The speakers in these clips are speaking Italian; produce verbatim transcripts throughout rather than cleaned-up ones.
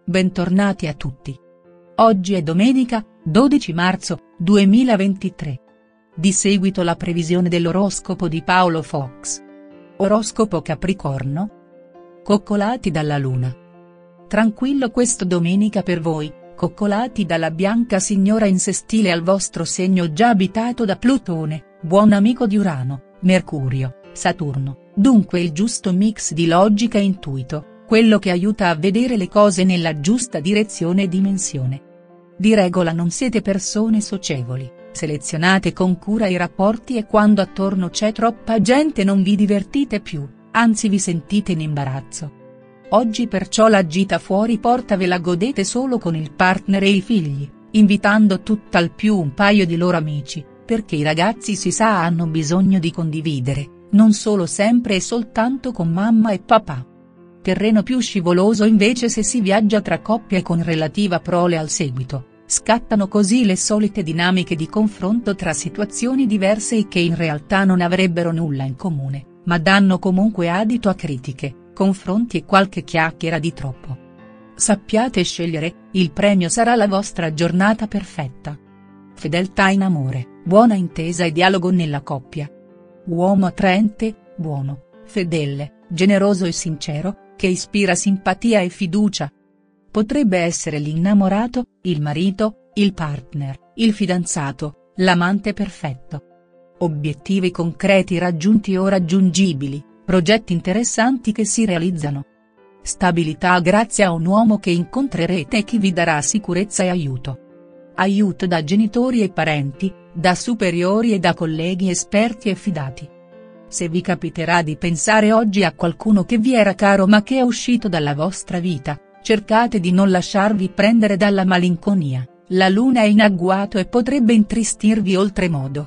Bentornati a tutti. Oggi è domenica, dodici marzo, duemilaventitré. Di seguito la previsione dell'oroscopo di Paolo Fox. Oroscopo Capricorno. Coccolati dalla Luna. Tranquillo questo domenica per voi, coccolati dalla bianca signora in sestile al vostro segno già abitato da Plutone, buon amico di Urano, Mercurio, Saturno, dunque il giusto mix di logica e intuito, quello che aiuta a vedere le cose nella giusta direzione e dimensione. Di regola non siete persone socievoli, selezionate con cura i rapporti e quando attorno c'è troppa gente non vi divertite più, anzi vi sentite in imbarazzo. Oggi perciò la gita fuori porta ve la godete solo con il partner e i figli, invitando tutt'al più un paio di loro amici, perché i ragazzi si sa hanno bisogno di condividere, non solo sempre e soltanto con mamma e papà. Terreno più scivoloso invece se si viaggia tra coppie con relativa prole al seguito, scattano così le solite dinamiche di confronto tra situazioni diverse e che in realtà non avrebbero nulla in comune, ma danno comunque adito a critiche, confronti e qualche chiacchiera di troppo. Sappiate scegliere, il premio sarà la vostra giornata perfetta. Fedeltà in amore, buona intesa e dialogo nella coppia. Uomo attraente, buono, fedele, generoso e sincero, che ispira simpatia e fiducia. Potrebbe essere l'innamorato, il marito, il partner, il fidanzato, l'amante perfetto. Obiettivi concreti raggiunti o raggiungibili, progetti interessanti che si realizzano. Stabilità grazie a un uomo che incontrerete e che vi darà sicurezza e aiuto. Aiuto da genitori e parenti, da superiori e da colleghi esperti e fidati. Se vi capiterà di pensare oggi a qualcuno che vi era caro ma che è uscito dalla vostra vita, cercate di non lasciarvi prendere dalla malinconia, la luna è in agguato e potrebbe intristirvi oltremodo.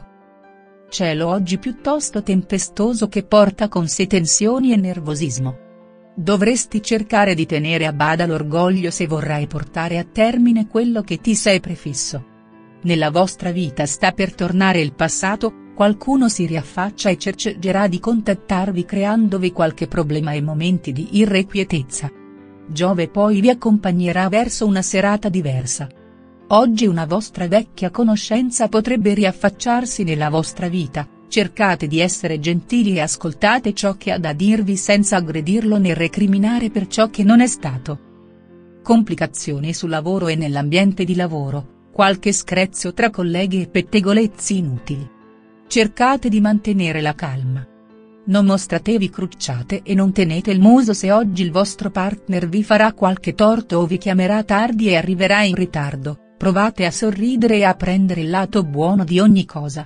Cielo oggi piuttosto tempestoso che porta con sé tensioni e nervosismo. Dovresti cercare di tenere a bada l'orgoglio se vorrai portare a termine quello che ti sei prefisso. Nella vostra vita sta per tornare il passato. Qualcuno si riaffaccia e cercherà di contattarvi creandovi qualche problema e momenti di irrequietezza. Giove poi vi accompagnerà verso una serata diversa. Oggi una vostra vecchia conoscenza potrebbe riaffacciarsi nella vostra vita, cercate di essere gentili e ascoltate ciò che ha da dirvi senza aggredirlo né recriminare per ciò che non è stato. Complicazioni sul lavoro e nell'ambiente di lavoro, qualche screzio tra colleghi e pettegolezzi inutili. Cercate di mantenere la calma. Non mostratevi crucciate e non tenete il muso se oggi il vostro partner vi farà qualche torto o vi chiamerà tardi e arriverà in ritardo, provate a sorridere e a prendere il lato buono di ogni cosa.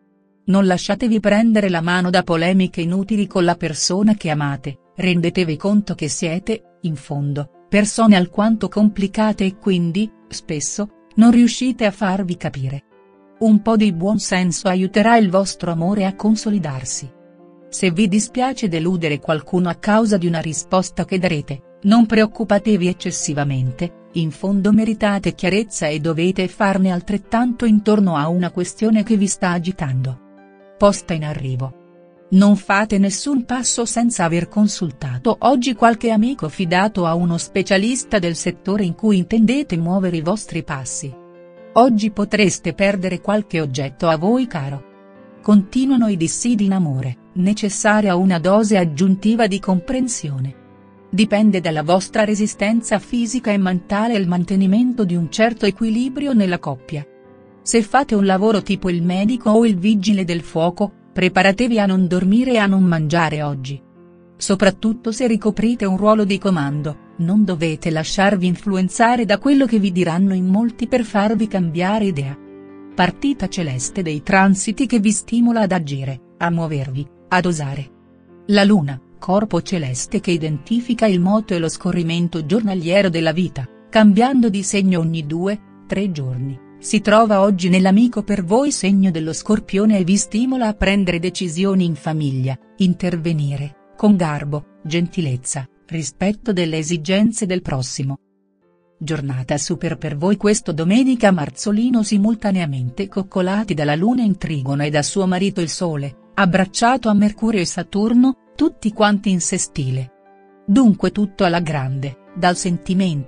Non lasciatevi prendere la mano da polemiche inutili con la persona che amate, rendetevi conto che siete, in fondo, persone alquanto complicate e quindi, spesso, non riuscite a farvi capire. Un po' di buon senso aiuterà il vostro amore a consolidarsi. Se vi dispiace deludere qualcuno a causa di una risposta che darete, non preoccupatevi eccessivamente, in fondo meritate chiarezza e dovete farne altrettanto intorno a una questione che vi sta agitando. Posta in arrivo. Non fate nessun passo senza aver consultato oggi qualche amico fidato a uno specialista del settore in cui intendete muovere i vostri passi. Oggi potreste perdere qualche oggetto a voi caro. Continuano i dissidi in amore, necessaria una dose aggiuntiva di comprensione. Dipende dalla vostra resistenza fisica e mentale il mantenimento di un certo equilibrio nella coppia. Se fate un lavoro tipo il medico o il vigile del fuoco, preparatevi a non dormire e a non mangiare oggi. Soprattutto se ricoprite un ruolo di comando, non dovete lasciarvi influenzare da quello che vi diranno in molti per farvi cambiare idea. Partita celeste dei transiti che vi stimola ad agire, a muovervi, ad osare. La Luna, corpo celeste che identifica il moto e lo scorrimento giornaliero della vita, cambiando di segno ogni due, tre giorni, si trova oggi nell'amico per voi segno dello Scorpione e vi stimola a prendere decisioni in famiglia, intervenire, con garbo, gentilezza, rispetto delle esigenze del prossimo. Giornata super per voi questo domenica marzolino simultaneamente coccolati dalla Luna in Trigono e da suo marito il Sole, abbracciato a Mercurio e Saturno, tutti quanti in sestile. Dunque tutto alla grande, dal sentimento,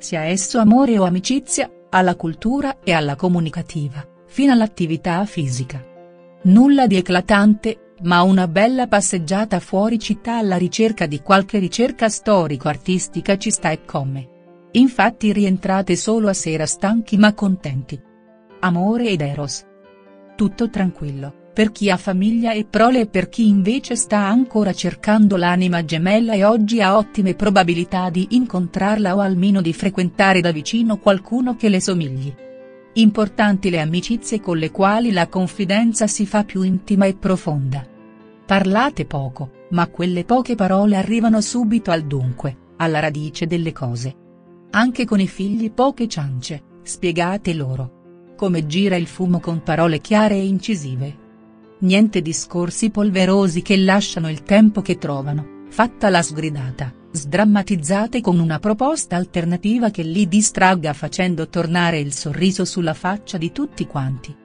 sia esso amore o amicizia, alla cultura e alla comunicativa, fino all'attività fisica. Nulla di eclatante, ma una bella passeggiata fuori città alla ricerca di qualche ricerca storico-artistica ci sta e come. Infatti rientrate solo a sera stanchi ma contenti. Amore ed eros. Tutto tranquillo, per chi ha famiglia e prole e per chi invece sta ancora cercando l'anima gemella e oggi ha ottime probabilità di incontrarla o almeno di frequentare da vicino qualcuno che le somigli. Importanti le amicizie con le quali la confidenza si fa più intima e profonda. Parlate poco, ma quelle poche parole arrivano subito al dunque, alla radice delle cose. Anche con i figli poche ciance, spiegate loro. Come gira il fumo con parole chiare e incisive. Niente discorsi polverosi che lasciano il tempo che trovano, fatta la sgridata, sdrammatizzate con una proposta alternativa che li distragga facendo tornare il sorriso sulla faccia di tutti quanti.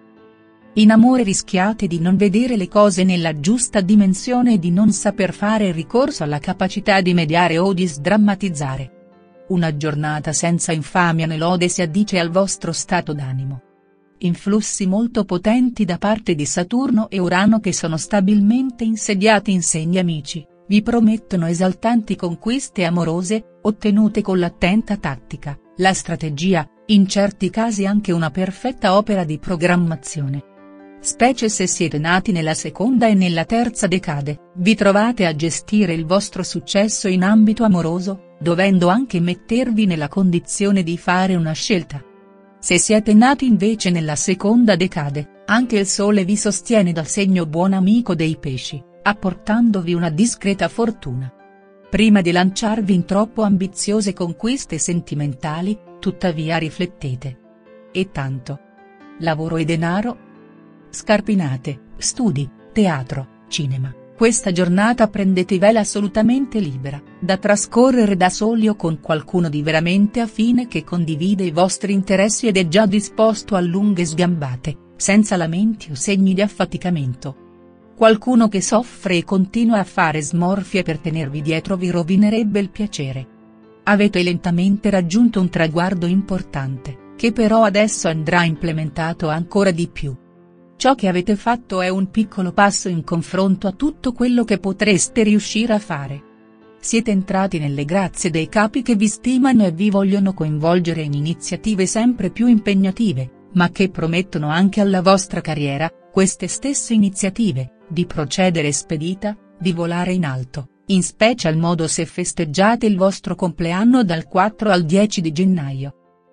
In amore rischiate di non vedere le cose nella giusta dimensione e di non saper fare ricorso alla capacità di mediare o di sdrammatizzare. Una giornata senza infamia né lode si addice al vostro stato d'animo. Influssi molto potenti da parte di Saturno e Urano che sono stabilmente insediati in segni amici, vi promettono esaltanti conquiste amorose, ottenute con l'attenta tattica, la strategia, in certi casi anche una perfetta opera di programmazione. Specie se siete nati nella seconda e nella terza decade, vi trovate a gestire il vostro successo in ambito amoroso, dovendo anche mettervi nella condizione di fare una scelta. Se siete nati invece nella seconda decade, anche il Sole vi sostiene dal segno buon amico dei pesci, apportandovi una discreta fortuna. Prima di lanciarvi in troppo ambiziose conquiste sentimentali, tuttavia riflettete. E tanto? Lavoro e denaro? Scarpinate, studi, teatro, cinema. Questa giornata prendetevela assolutamente libera, da trascorrere da soli o con qualcuno di veramente affine che condivide i vostri interessi ed è già disposto a lunghe sgambate, senza lamenti o segni di affaticamento. Qualcuno che soffre e continua a fare smorfie per tenervi dietro vi rovinerebbe il piacere. Avete lentamente raggiunto un traguardo importante, che però adesso andrà implementato ancora di più. Ciò che avete fatto è un piccolo passo in confronto a tutto quello che potreste riuscire a fare. Siete entrati nelle grazie dei capi che vi stimano e vi vogliono coinvolgere in iniziative sempre più impegnative, ma che promettono anche alla vostra carriera, queste stesse iniziative, di procedere spedita, di volare in alto, in special modo se festeggiate il vostro compleanno dal quattro al dieci di gennaio.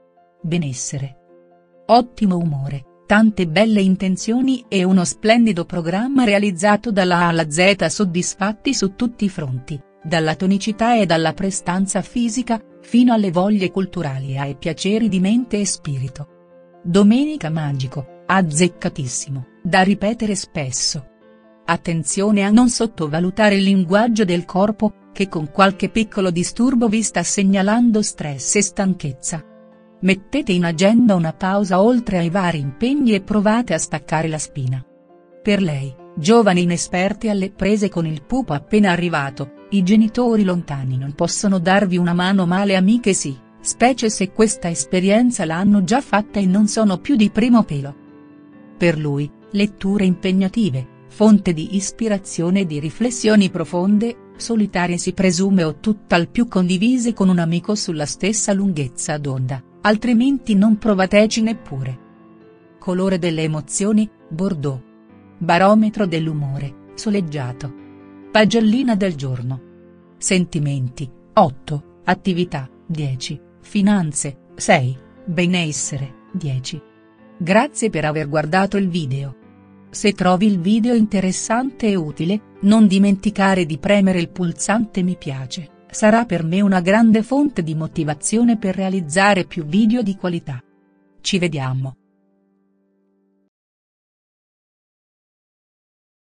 Benessere. Ottimo umore. Tante belle intenzioni e uno splendido programma realizzato dalla A alla Z soddisfatti su tutti i fronti, dalla tonicità e dalla prestanza fisica, fino alle voglie culturali e ai piaceri di mente e spirito. Domenica magico, azzeccatissimo, da ripetere spesso. Attenzione a non sottovalutare il linguaggio del corpo, che con qualche piccolo disturbo vi sta segnalando stress e stanchezza. Mettete in agenda una pausa oltre ai vari impegni e provate a staccare la spina. Per lei, giovane inesperti alle prese con il pupo appena arrivato, i genitori lontani non possono darvi una mano ma le amiche sì, specie se questa esperienza l'hanno già fatta e non sono più di primo pelo. Per lui, letture impegnative, fonte di ispirazione e di riflessioni profonde, solitarie si presume o tutt'al più condivise con un amico sulla stessa lunghezza d'onda. Altrimenti non provateci neppure. Colore delle emozioni, Bordeaux. Barometro dell'umore, soleggiato. Pagellina del giorno. Sentimenti, otto, attività, dieci, finanze, sei, benessere, dieci. Grazie per aver guardato il video. Se trovi il video interessante e utile, non dimenticare di premere il pulsante mi piace. Sarà per me una grande fonte di motivazione per realizzare più video di qualità. Ci vediamo.